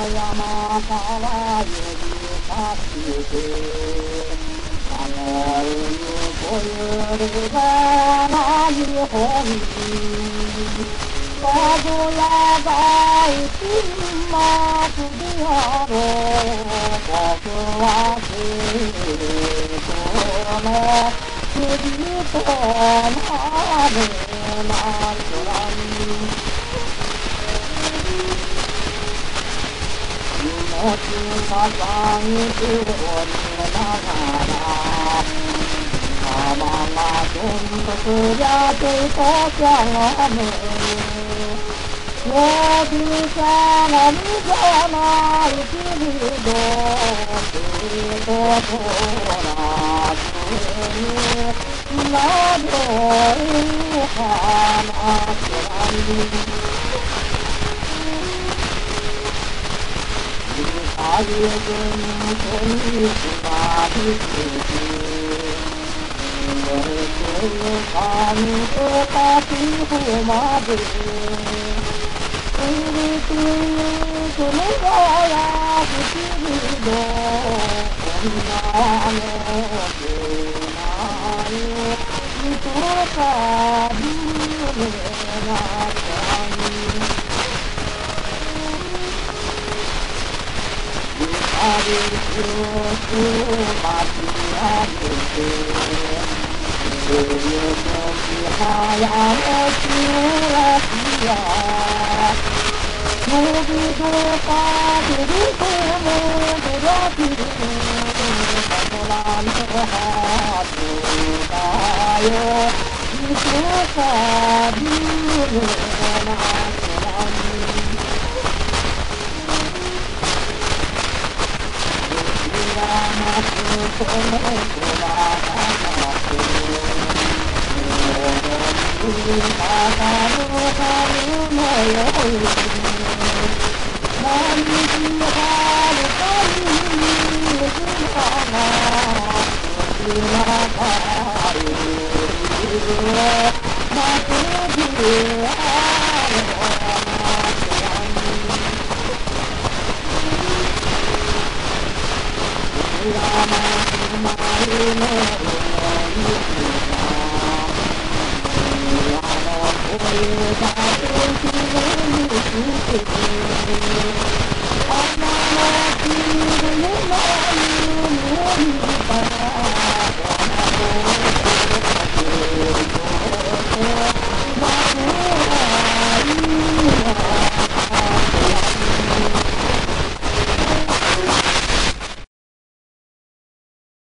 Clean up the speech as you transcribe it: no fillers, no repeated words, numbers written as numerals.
山から指さしてあの海こゆるが何本に数やばい金幕であろう僕はこの首となるな空に命捧げておりながら玉がどんとすりゃてときゃがね呼びさがみじゃないけれど手ととらずになどい花空にあゆずにとにすがりつきかみとかきほまでくるくるくるがやすきりどこんなのでないみとかびめなさにありくまちあげてゆゆときはやのきらきやのびとかびるともぶらきるかとらのはずだよみとかびるな空にこの子らがくの中の春のように何日はるかに水が水がかる待つ日ある山の前の上に岩の声が時にして花のきれの夢にばらこの声が